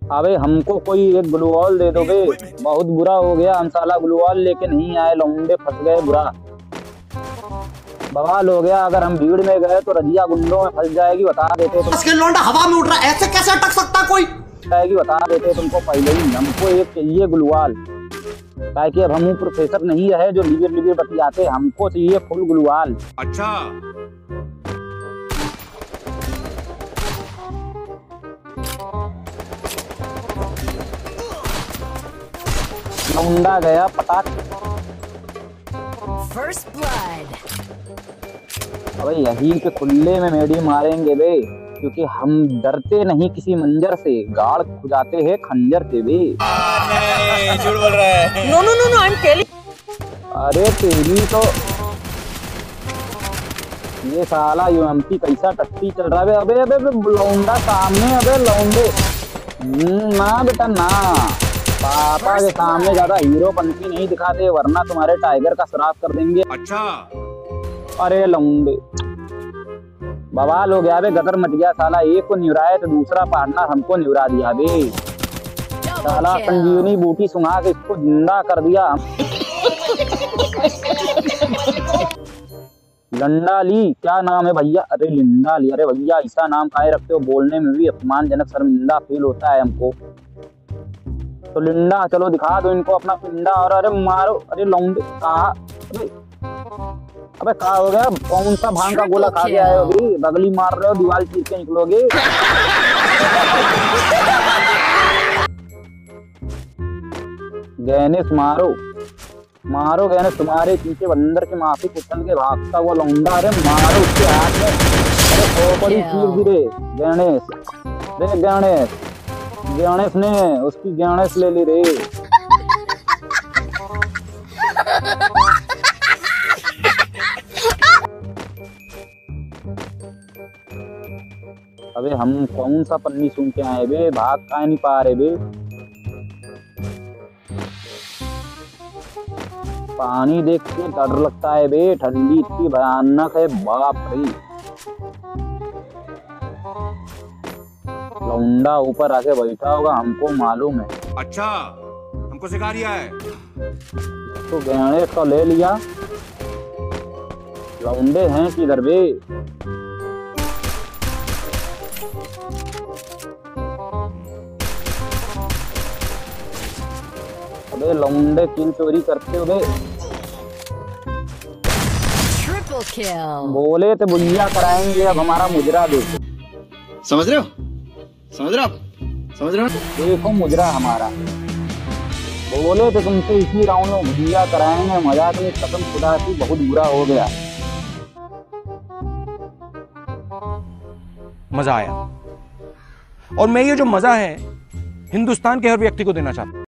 अबे हमको कोई एक ग्लूवॉल दे दो बे, बहुत बुरा हो गया। हम साला ग्लूवॉल लेके नहीं आए, लौंडे फंस गए बुरा बवाल हो गया। अगर हम भीड़ में गए तो रजिया गुंडों में फंस जाएगी, बता देते तुम। लौंडा हवा में उड़ रहा है, ऐसे कैसे अटक सकता कोई? बता देते तुमको पहले ही। हमको एक चाहिए ग्लूवॉल, ताकि अब हम प्रोफेसर नहीं रहे जो लिबिर लिबिर बतियाते। हमको चाहिए फुल ग्लूवॉल। अच्छा लौंडा गया पटाख। First blood. अबे यहीं पे खुले में मेडी मारेंगे बे, क्योंकि हम डरते नहीं किसी मंजर से, गाड़ खुजाते हैं खंजर से बे। नहीं झूठ बोल रहा है। No no no no, I am telling. अरे तेरी तो ये साला यूएमपी कैसा टट्टी चल रहा है। अबे अबे अबे लौंडा सामने, अबे लौंडे ना बेटा ना, पापा के सामने ज्यादा हीरोपंती नहीं दिखाते, वरना तुम्हारे टाइगर का श्राप कर देंगे। अच्छा अरे लौंडे बवाल हो गया बे, गदर मच गया साला। एक को निवराया तो दूसरा पार्टनर हमको निवरा दिया बे। साला संजीवनी बूटी सुंघा के इसको जिंदा कर दिया। लंडा ली क्या नाम है भैया? अरे लिंडा ली। अरे भैया ऐसा नाम काहे रखते हो? बोलने में भी अपमानजनक शर्मिंदा फील होता है हमको। तो लिंडा चलो दिखा दो इनको अपना पिंडा। और अरे मारो, अरे लौंडे कहा, अबे कहा हो गया? कौन सा भांग का गोला खा के आए हो अभी? बगली मार रहे हो, दीवार चीर के निकलोगे। गैनेश मारो मारो गैनेश, तुम्हारे पीछे बंदर के माफी कुचल के भागता हुआ लौंडा। अरे मारो उसके हाथ में, अरे खोपड़ी चीर गिरे गैनेश। रे गैनेश, गैनेश ने उसकी गैनेश ले ली रे। अबे हम कौन सा पन्नी सुन के आए बे? भाग काहे नहीं पा रहे बे? पानी देख के डर लगता है बे, ठंडी इतनी भयानक है, बाप रे। लौंडा ऊपर आके बैठा होगा, हमको मालूम है। अच्छा हमको सिखा रिया है। तो गणेश को ले लिया। लौंडे हैं किधर बे? अबे लौंडे किल चोरी करते हो बे। ट्रिपल किल। बोले तो बुलिया कराएंगे, अब हमारा मुजरा देखो। समझ रहे हो? समझ रहे हो? समझ रहे हो? देखो मुजरा हमारा। बोले तो तुमसे इसी राउंड में बुलिया कराएंगे, मजाक में कसम खुदा की बहुत बुरा हो गया। मजा आया, और मैं ये जो मजा है हिंदुस्तान के हर व्यक्ति को देना चाहता हूं।